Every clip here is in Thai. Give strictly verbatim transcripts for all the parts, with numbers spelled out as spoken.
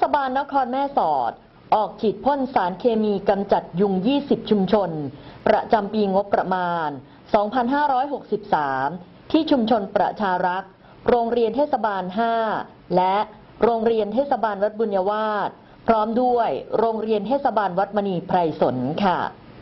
ศบาลนครแม่สอดออกฉีดพ่นสารเคมีกำจัดยุง ยี่สิบ ชุมชนประจำปีงบประมาณ สองพันห้าร้อยหกสิบสาม ที่ชุมชนประชารักษ์โรงเรียนเทศบาล ห้า และโรงเรียนเทศบาลวัดบุญยวาสพร้อมด้วยโรงเรียนเทศบาลวัดมณีไพรสนค่ะ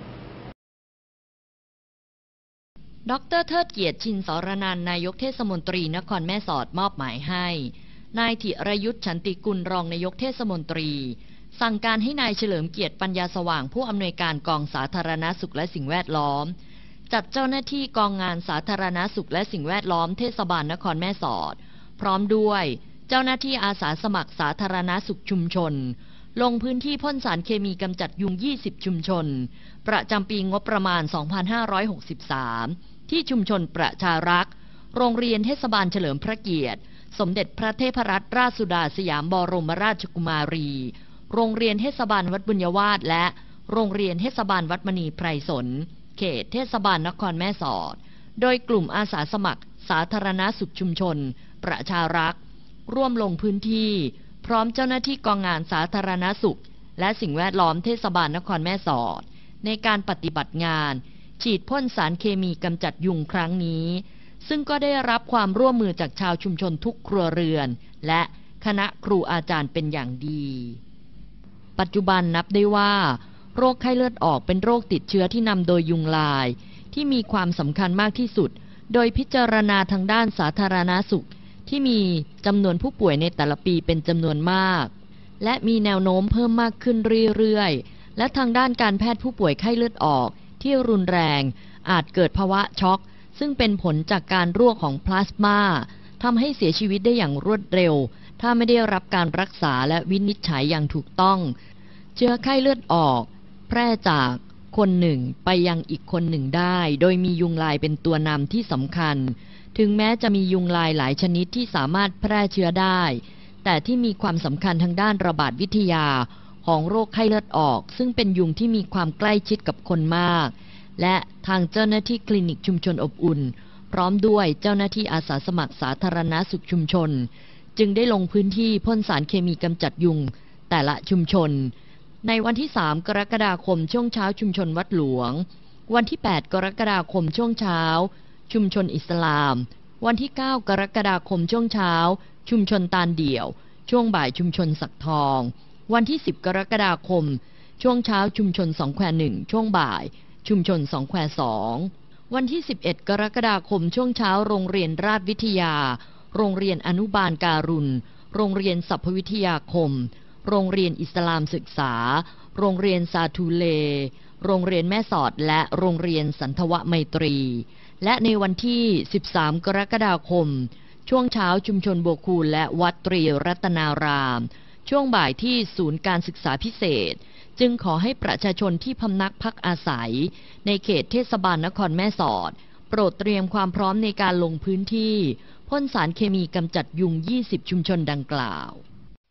ดร.เทิดเกียรติชินสรนันท์นายกเทศมนตรีนครแม่สอดมอบหมายให้นายธิรยุทธฉันติกุลรองนายกเทศมนตรีสั่งการให้นายเฉลิมเกียรติปัญญาสว่างผู้อำนวยการกองสาธารณสุขและสิ่งแวดล้อมจัดเจ้าหน้าที่กองงานสาธารณสุขและสิ่งแวดล้อมเทศบาลนครแม่สอดพร้อมด้วยเจ้าหน้าที่อาสาสมัครสาธารณสุขชุมชนลงพื้นที่พ่นสารเคมีกำจัดยุง ยี่สิบ ชุมชนประจำปีงบประมาณ สองพันห้าร้อยหกสิบสาม ที่ชุมชนประชารักษ์โรงเรียนเทศบาลเฉลิมพระเกียรติสมเด็จพระเทพรัตนราชสุดาสยามบรมราชกุมารีโรงเรียนเทศบาลวัดบุญยวาสและโรงเรียนเทศบาลวัดมณีไพรสนเขตเทศบาลนครแม่สอดโดยกลุ่มอาสาสมัครสาธารณสุขชุมชนประชารักษ์ร่วมลงพื้นที่พร้อมเจ้าหน้าที่กองงานสาธารณสุขและสิ่งแวดล้อมเทศบาลนครแม่สอดในการปฏิบัติงานฉีดพ่นสารเคมีกำจัดยุงครั้งนี้ซึ่งก็ได้รับความร่วมมือจากชาวชุมชนทุกครัวเรือนและคณะครูอาจารย์เป็นอย่างดีปัจจุบันนับได้ว่าโรคไข้เลือดออกเป็นโรคติดเชื้อที่นำโดยยุงลายที่มีความสำคัญมากที่สุดโดยพิจารณาทางด้านสาธารณสุขที่มีจำนวนผู้ป่วยในแต่ละปีเป็นจำนวนมากและมีแนวโน้มเพิ่มมากขึ้นเรื่อยๆและทางด้านการแพทย์ผู้ป่วยไข้เลือดออกที่รุนแรงอาจเกิดภาวะช็อกซึ่งเป็นผลจากการรั่วของพลาสมาทำให้เสียชีวิตได้อย่างรวดเร็วถ้าไม่ได้รับการรักษาและวินิจฉัยอย่างถูกต้องเชื้อไข้เลือดออกแพร่จากคนหนึ่งไปยังอีกคนหนึ่งได้โดยมียุงลายเป็นตัวนำที่สำคัญถึงแม้จะมียุงลายหลายชนิดที่สามารถแพร่เชื้อได้แต่ที่มีความสำคัญทางด้านระบาดวิทยาของโรคไข้เลือดออกซึ่งเป็นยุงที่มีความใกล้ชิดกับคนมากและทางเจ้าหน้าที่คลินิกชุมชนอบอุ่นพร้อมด้วยเจ้าหน้าที่อาสาสมัครสาธารณสุขชุมชนจึงได้ลงพื้นที่พ่นสารเคมีกำจัดยุงแต่ละชุมชนในวันที่สามกรกฎาคมช่วงเช้าชุมชนวัดหลวงวันที่แปดกรกฎาคมช่วงเช้าชุมชนอิสลามวันที่เก้ากรกฎาคมช่วงเช้าชุมชนตาลเดี่ยวช่วงบ่ายชุมชนสักทองวันที่สิบกรกฎาคมช่วงเช้าชุมชนสองแควหนึ่งช่วงบ่ายชุมชนสองแควสองวันที่สิบเอ็ดกรกฎาคมช่วงเช้าโรงเรียนราชวิทยาโรงเรียนอนุบาลการุณโรงเรียนสัพพวิทยาคมโรงเรียนอิสลามศึกษาโรงเรียนซาทูเลโรงเรียนแม่สอดและโรงเรียนสันทวไมตรีและในวันที่สิบสามกรกฎาคมช่วงเช้าชุมชนบัวคูนและวัดตรีรัตนารามช่วงบ่ายที่ศูนย์การศึกษาพิเศษจึงขอให้ประชาชนที่พำนักพักอาศัยในเขตเทศบาลนครแม่สอดโปรดเตรียมความพร้อมในการลงพื้นที่พ่นสารเคมีกำจัดยุง ยี่สิบ ชุมชนดังกล่าว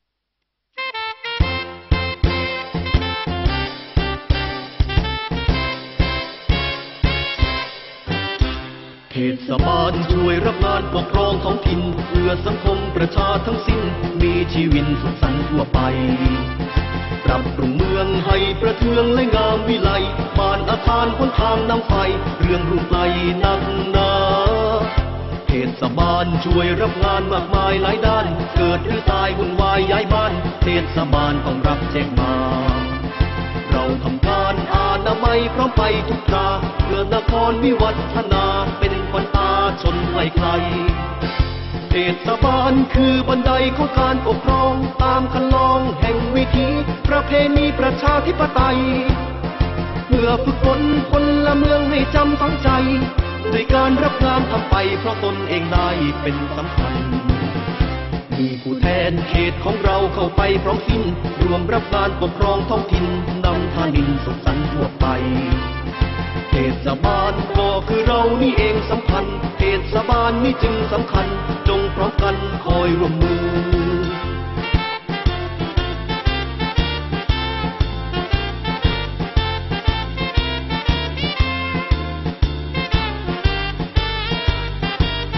เทศบาลช่วยรับงานปกครองท้องถิ่นเพื่อสังคมประชาทั้งสิ้นมีชีวิตสุขสันต์ทั่วไปปรับปรุงเมืองให้ประเทืองและงามวิไลบ้านอาคารหนทางน้ำไฟเรื่องรุ่งไกลนักหนาเทศบาลช่วยรับงานมากมายหลายด้านเกิดหรือตายวุ่นวายย้ายบ้านเทศบาลต้องรับแจ้งมาเราทำการอนามัยพร้อมไปทุกคราเพื่อนครวิวัฒนาเป็นขวัญตาชนไกลไกลเทศบาลคือบันไดของการปกครองตามคันลองแห่งวิถีประเพณีประชาธิปไตยเพื่อฝึกฝนคนละเมืองให้จำฝังใจด้วยการรับงานทำไปเพราะตนเองได้เป็นสำคัญมีผู้แทนเขตของเราเข้าไปพร้อมสิ้นรวมรับการปกครองท้องถิ่นนำทานินสุขสันต์ทั่วไปเทศบาลก็คือเรานี่เองสำคัญเทศบาลนี่จึงสำคัญจงพร้อมกันคอยร่วมมือ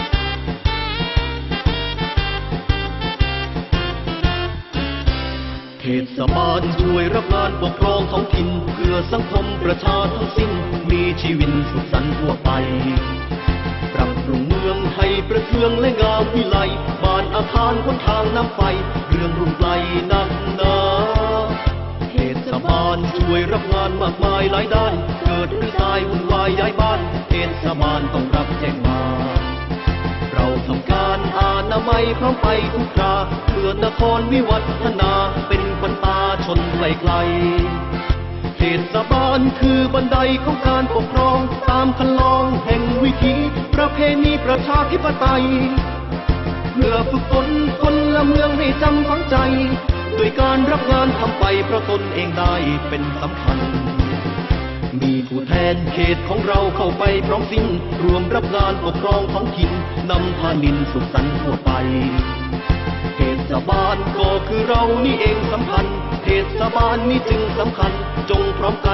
เเทศบาลช่วยรับงานปกครองท้องถิ่นเพื่อสังคมประชาทั้งสิ้นมีชีวิตสุขสันต์ทั่วไปปรับปรุงเมืองให้ประเทืองและงามวิไลบ้านอาคารหนทางน้ำไฟเรื่องรุ่งไกลนักหนาเทศบาลช่วยรับงานมากมายหลายด้านเกิดหรือตายวุ่นวายย้ายบ้านเทศบาลต้องรับแจ้งมาเราทำการอนามัยพร้อมไปทุกคราเพื่อนครวิวัฒนาเป็นขวัญตาชนไกลๆเทศบาลคือบันไดของการปกครองตามคันลองแห่งวิถีประเพณีประชาธิปไตยเพื่อฝึกฝนคนละเมืองให้จำฝังใจด้วยการรับงานทำไปเพราะตนเองได้เป็นสำคัญมีผู้แทนเขตของเราเข้าไปพร้อมสิ้นรวมรับงานปกครองท้องถิ่นนำพานินสุขสันต์ทั่วไปเทศบาลก็คือเรานี่เองสำคัญเทศบาลนี่จึงสำคัญจงพร้อมกัน